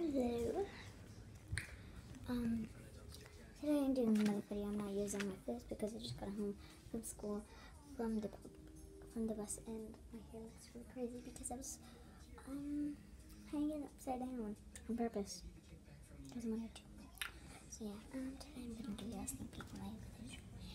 Hello. Today I'm doing another video. I'm not using my face because I just got home from school from the bus, and my hair looks really crazy because I was hanging upside down on purpose because I wanted to. So yeah, today I'm gonna be asking people my village.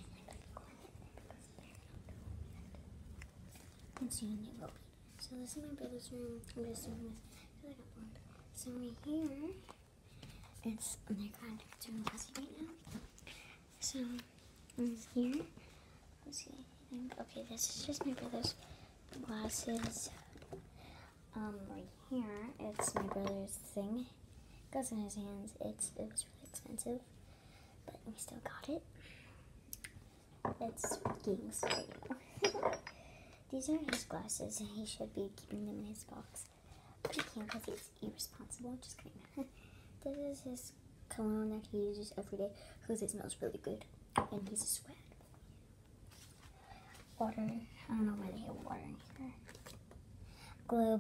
And soon it will be. So this is my brother's room. I'm just doing this because I got bored. So right here, it's doing messy right now. So here, let's see. Okay, this is just my brother's glasses. Right here, it's my brother's thing. It goes in his hands. It was really expensive, but we still got it. It's games right now. These are his glasses, and he should be keeping them in his box. But he can't because he's irresponsible. Just kidding. This is his cologne that he uses every day because it smells really good. And he's a sweat. Water. I don't know why they have water in here. Globe.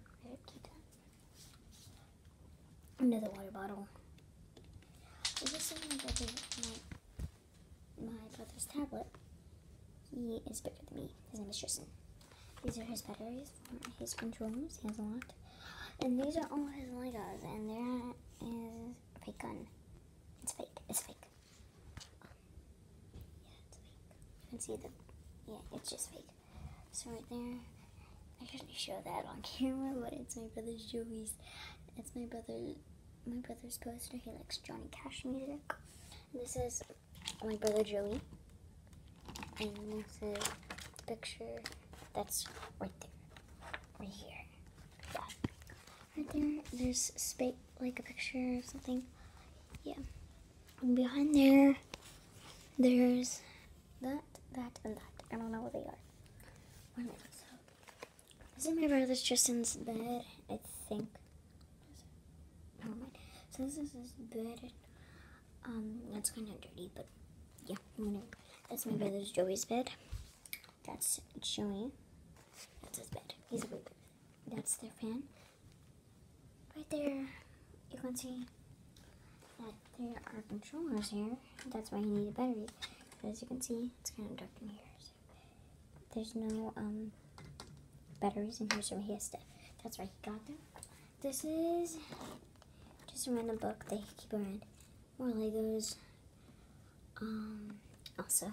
Another water bottle. This is my brother's tablet. He is bigger than me. His name is Tristan. These are his batteries for his controllers. He has a lot. And these are all his Legos. And there is a fake gun. It's fake. It's fake. Yeah, it's fake. You can see it's just fake. So right there, I shouldn't show that on camera, but it's my brother Joey's. It's my brother's poster. He likes Johnny Cash music. And this is my brother Joey. And this is the picture that's right there. Right here. Yeah. Right there, there's space, like a picture or something. Yeah. And behind there, there's that, and that. I don't know what they are. This is my brother's Tristan's bed, I think. Never mind. So this is his bed. That's kind of dirty, but yeah, whatever. That's my brother's Joey's bed. That's Joey. That's his bed. He's a big bed. That's their fan. Right there, you can see that there are controllers here. That's why you need a battery. As you can see, it's kind of dark in here. So there's no batteries in here, so he has to. That's why he got them. This is just a random book they keep around. More Legos. Also,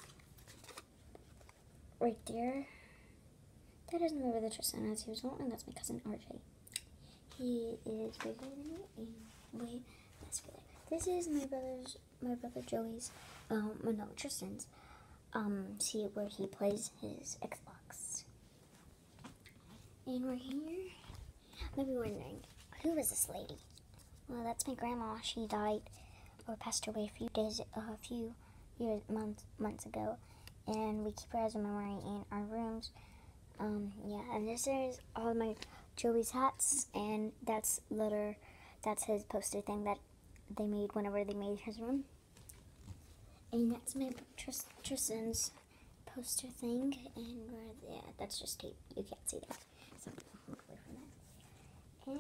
right there, that is my brother Tristan as he was old, and that's my cousin RJ. He is bigger than me and way muscular. This is my brother Joey's, no, Tristan's, see where he plays his Xbox. And right here, maybe wondering, who is this lady? Well, that's my grandma. She died or passed away a few months ago, and we keep her as a memory in our rooms. Yeah, and this is all my Joey's hats, and that's his poster thing that they made whenever they made his room. And that's my Tristan's poster thing, and yeah, that's just tape. You can't see that, so look away from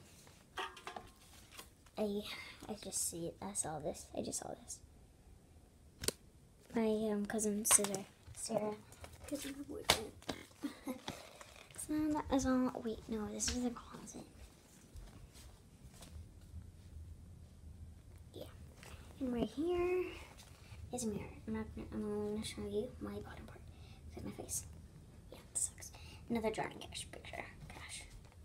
that. And I just saw this. My cousin Sarah, cousin of boyfriend. That is all. Wait, no, this is the closet. Yeah, and right here is a mirror. I'm gonna show you my bottom part. Look at my face. Yeah, it sucks. Another Johnny Cash picture. Cash.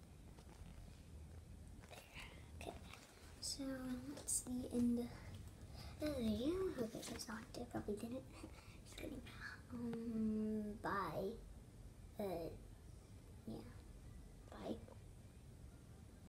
There. Okay. So that's the end of the video. Okay, there's not. I probably didn't. Just kidding. Bye.